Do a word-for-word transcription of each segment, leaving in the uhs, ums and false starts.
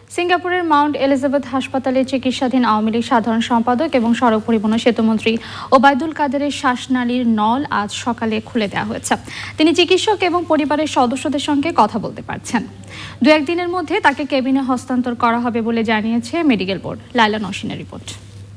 সিঙ্গাপুরের Mount Elizabeth হাসপাতালে চিকিৎসাধীন আওয়ামী লীগ সাধারণ সম্পাদক এবং সড়ক পরিবহন ও সেতুমন্ত্রী ওবায়দুল কাদেরের শ্বাসনালীর নল আজ সকালে খুলে দেওয়া হয়েছে। তিনি চিকিৎসক এবং পরিবারের সদস্যদের সঙ্গে কথা বলতে পারছেন। দু একদিনের মধ্যে তাকে কেবিনে হস্তান্তর করা হবে বলে জানিয়েছে মেডিকেল বোর্ড। লাইলা নওশিনের রিপোর্ট।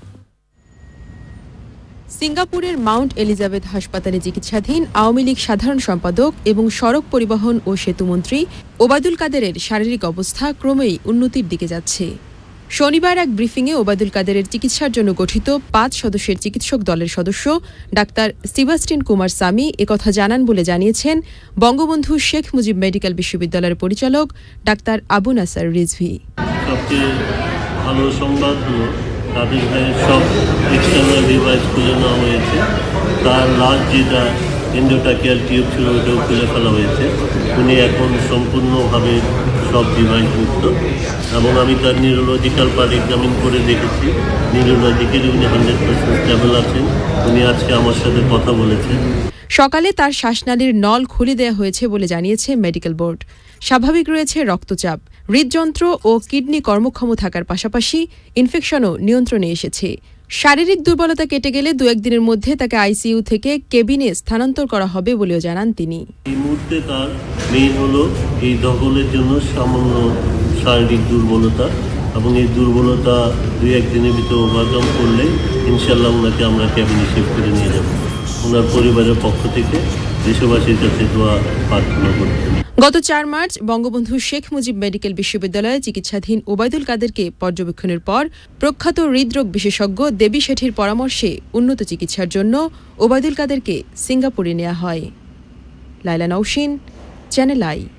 সিঙ্গাপুরের মাউন্ট এলিজাবেথ হাসপাতালে চিকিৎসাধীন আওয়ামী লীগ সাধারণ সম্পাদক এবং সড়ক পরিবহন ও সেতুমন্ত্রী ওবায়দুল কাদেরের শারীরিক অবস্থা ক্রমেই উন্নতির দিকে যাচ্ছে। শনিবার এক ব্রিফিংয়ে ওবায়দুল কাদেরের চিকিৎসার জন্য গঠিত পাঁচ সদস্যের চিকিৎসক দলের সদস্য ডাক্তার সেবাস্টিয়ান কুমার সামি একথা জানান বলে জানিয়েছেন বঙ্গবন্ধু শেখ মুজিব মেডিকেল বিশ্ববিদ্যালয়ের পরিচালক ডাক্তার আবু নাসার রিজভী। সবচেয়ে ভালো সংবাদ হলো তাদের ভাইয়ের সব এক্সটার্নাল ডিভাইস খুলে নেওয়া হয়েছে। তার লাস্ট যেটা এন্ডোটাকিয়াল টিউব ছিল ওটাও খুলে ফেলা হয়েছে। উনি এখন সম্পূর্ণভাবে সব ডিভাইস মুক্ত এবং আমি তার নিউরোলজিক্যাল পার্ট এক্সামিন করে দেখেছি। নিউরোলজিক্যালি উনি হান্ড্রেড পার্সেন্ট স্টেবল আছেন। উনি আজকে আমার সাথে কথা বলেছেন। সকালে তার শ্বাসনালীর নল খুলে দেওয়া হয়েছে বলে জানিয়েছে মেডিকেল বোর্ড। স্বাভাবিক রয়েছে রক্তচাপ, হৃদযন্ত্র ও কিডনি কর্মক্ষম থাকার পাশাপাশি ইনফেকশনও নিয়ন্ত্রণে এসেছে। শারীরিক দুর্বলতা কেটে গেলে দু একদিনের মধ্যে তাকে আইসিইউ থেকে কেবিনে স্থানান্তর করা হবে বলেও জানান তিনি। এই মুহূর্তে তার মেইন হলো এই দখলের জন্য সামান্য শারীরিক দুর্বলতা এবং এই দুর্বলতা দুই একদিনের ভিতরে ওভারকাম করলে ইনশাল্লাহ ওনাকে আমরা কেবিনে শিফট করে নিয়ে যাব। ওনার পরিবারের পক্ষ থেকে দেশবাসীর কাছে দোয়া প্রার্থনা করতে। গত চার মার্চ বঙ্গবন্ধু শেখ মুজিব মেডিকেল বিশ্ববিদ্যালয়ে চিকিৎসাধীন ওবায়দুল কাদেরকে পর্যবেক্ষণের পর প্রখ্যাত হৃদরোগ বিশেষজ্ঞ দেবী শেঠির পরামর্শে উন্নত চিকিৎসার জন্য ওবায়দুল কাদেরকে সিঙ্গাপুরে নেওয়া হয়। Laila Nowshin, channel I.